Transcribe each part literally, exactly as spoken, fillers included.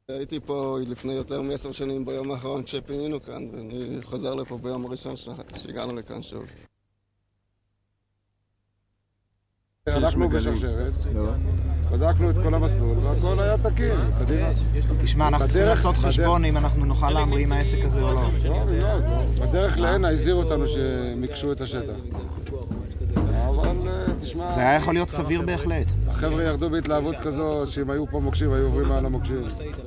הייתי פה לפני יותר מעשר שנים ביום האחרון שפינינו כאן, ואני חוזר לפה ביום הראשון שהגענו לכאן שוב. הלכנו בשרשרת, בדקנו את כל המסלול והכל היה תקין. תשמע, אנחנו צריכים לעשות חשבון אם אנחנו נוכל להמריא מהעסק הזה או לא. בדרך להנה הזהירו אותנו שהם יקשו את השטח. אבל תשמע... זה היה יכול להיות סביר בהחלט. החבר'ה ירדו בהתלהבות כזאת שאם היו פה מוקשים היו עוברים מעל המוקשים.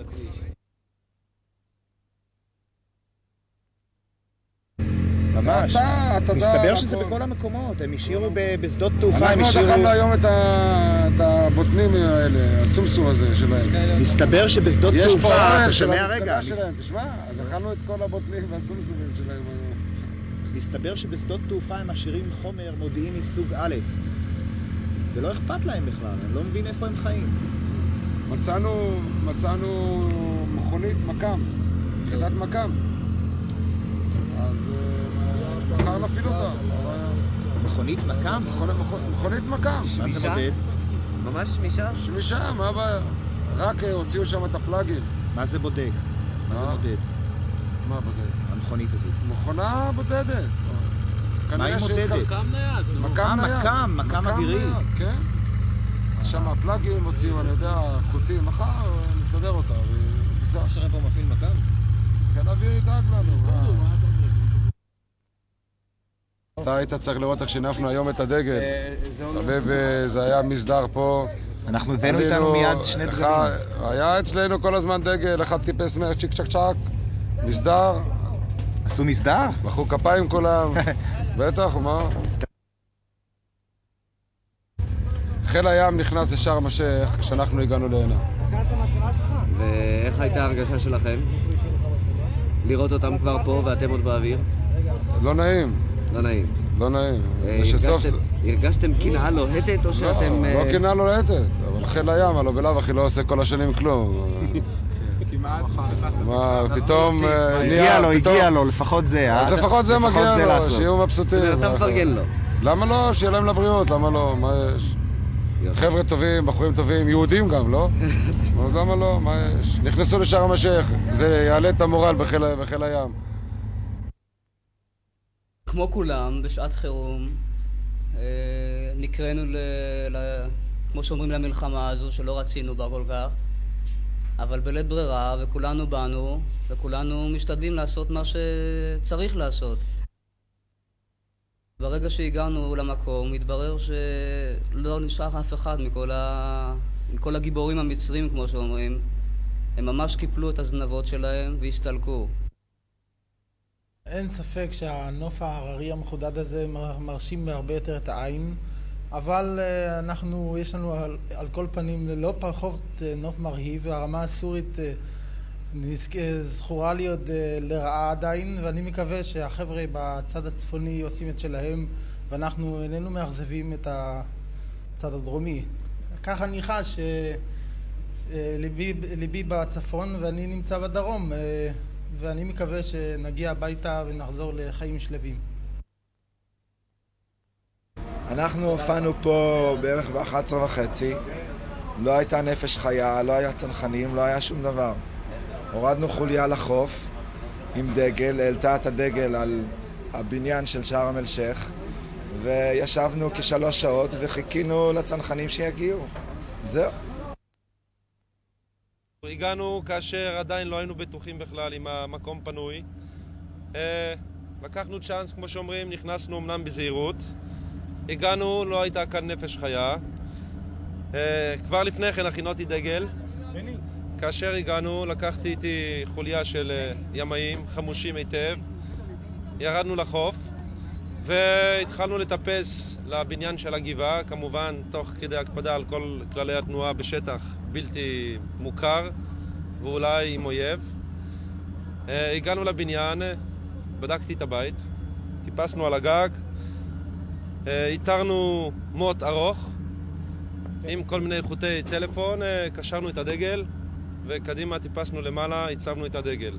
ממש. מסתבר שזה בכל המקומות, הם השאירו בשדות תעופה, הם השאירו... אנחנו דחמנו היום את הבוטנים האלה, הסומסום הזה שלהם. מסתבר שבשדות תעופה, אתה שומע רגע? תשמע, אז אכלנו את כל הבוטנים והסומסומים שלהם. מסתבר שבשדות תעופה הם משאירים חומר מודיעיני סוג א', ולא אכפת להם בכלל, הם לא מבין איפה הם חיים. מצאנו, מצאנו מכונית מקם, יחידת מקם. אז מחר נפיל אותה. מכונית מקם? מכונית מקם. מה זה מודד? ממש שמישה? שמישה, מה הבעיה? רק הוציאו שם את הפלאגים. מה זה בודק? מה זה מודד? מה בודד? המכונית הזאת. מכונה בודדת. מה היא מודדת? מקם נייד. מקם נייד. מקם, מקם אווירי. כן. אז שם הפלאגים הוציאו, אני יודע, חוטים. מחר נסדר אותה. יש לכם פה מפעיל מקם? חיל האוויר ידאג לנו. אתה היית צריך לראות איך שינפנו היום את הדגל. זה היה מסדר פה. אנחנו הבאנו איתנו מיד שני דגלים. היה אצלנו כל הזמן דגל, אחד טיפס מהר צ'יק צ'ק צ'ק. מסדר. עשו מסדר? מחאו כפיים כולם. בטח, מה? חיל הים נכנס לשארם א-שייח כשאנחנו הגענו להנה. ואיך הייתה ההרגשה שלכם? לראות אותם כבר פה ואתם עוד באוויר? לא נעים. לא נעים. לא נעים. הרגשתם קנאה לוהטת או שאתם... לא קנאה לוהטת, אבל חיל הים, הלוא בלאו הכי לא עושה כל השנים כלום. מה, פתאום... הגיע לו, הגיע לו, לפחות זה. אז לפחות זה מגיע לו, שיהיו מבסוטים. אתה מפרגן לו. למה לא? שיהיה להם לבריאות, למה לא? מה יש? חבר'ה טובים, בחורים טובים, יהודים גם, לא? למה לא? מה יש? נכנסו לשארם א-שייח, זה יעלה את המורל בחיל הים. כמו כולם, בשעת חירום, נקראנו, כמו שאומרים, למלחמה הזו, שלא רצינו בה כל כך, אבל בלית ברירה, וכולנו באנו, וכולנו משתדלים לעשות מה שצריך לעשות. ברגע שהגענו למקום, התברר שלא נשאר אף אחד מכל, ה... מכל הגיבורים המצרים, כמו שאומרים. הם ממש קיפלו את הזנבות שלהם והסתלקו. אין ספק שהנוף ההררי המחודד הזה מרשים בהרבה יותר את העין, אבל אנחנו, יש לנו על, על כל פנים לא פחות נוף מרהיב, והרמה הסורית זכורה לי עוד לרעה עדיין, ואני מקווה שהחבר'ה בצד הצפוני עושים את שלהם, ואנחנו איננו מאכזבים את הצד הדרומי. כך אני חש שליבי בצפון ואני נמצא בדרום, ואני מקווה שנגיע הביתה ונחזור לחיים שלווים. אנחנו הופענו פה בערך ב-אחת עשרה וחצי, לא הייתה נפש חיה, לא היה צנחנים, לא היה שום דבר. הורדנו חוליה לחוף עם דגל, העלתה את הדגל על הבניין של שארם א-שייח, וישבנו כשלוש שעות וחיכינו לצנחנים שיגיעו. זהו. הגענו כאשר עדיין לא היינו בטוחים בכלל עם המקום פנוי. לקחנו צ'אנס, כמו שאומרים, נכנסנו אמנם בזהירות. הגענו, לא הייתה כאן נפש חיה. כבר לפני כן הכינותי דגל. כאשר הגענו, לקחתי איתי חוליה של ימאים, חמושים היטב. ירדנו לחוף והתחלנו לטפס לבניין של הגבעה, כמובן תוך כדי הקפדה על כל כללי התנועה בשטח בלתי מוכר ואולי עם אויב. הגענו לבניין, בדקתי את הבית, טיפסנו על הגג, איתרנו מוט ארוך עם כל מיני חוטי טלפון, קשרנו את הדגל וקדימה טיפסנו למעלה, הצבנו את הדגל.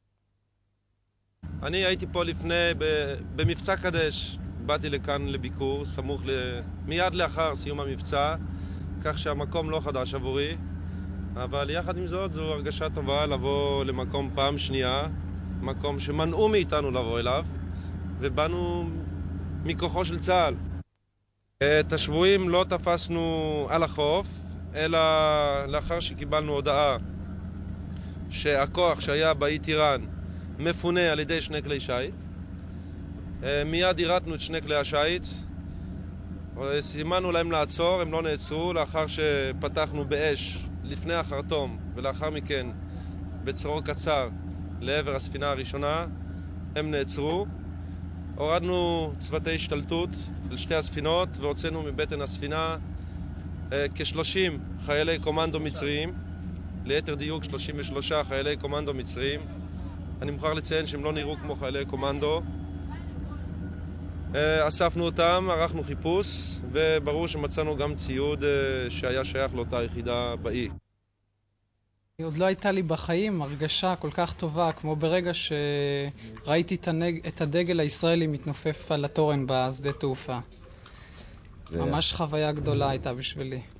אני הייתי פה לפני, במבצע קדש, באתי לכאן לביקור, סמוך ל... מיד לאחר סיום המבצע, כך שהמקום לא חדש עבורי. אבל יחד עם זאת, זו הרגשה טובה לבוא למקום פעם שנייה, מקום שמנעו מאיתנו לבוא אליו, ובאנו מכוחו של צה"ל. את השבויים לא תפסנו על החוף, אלא לאחר שקיבלנו הודעה שהכוח שהיה באי טיראן מפונה על ידי שני כלי שייט. מיד ירתנו את שני כלי השייט, סימנו להם לעצור, הם לא נעצרו, לאחר שפתחנו באש לפני החרטום ולאחר מכן בצרור קצר לעבר הספינה הראשונה, הם נעצרו. הורדנו צוותי השתלטות על שתי הספינות והוצאנו מבטן הספינה כ-שלושים חיילי קומנדו מצריים, ליתר דיוק שלושים ושלושה חיילי קומנדו מצריים. אני מוכרח לציין שהם לא נראו כמו חיילי קומנדו. אספנו אותם, ערכנו חיפוש, וברור שמצאנו גם ציוד שהיה שייך לאותה יחידה באי. עוד לא הייתה לי בחיים הרגשה כל כך טובה כמו ברגע שראיתי את הדגל הישראלי מתנופף על התורן בשדה תעופה. ממש חוויה גדולה הייתה בשבילי.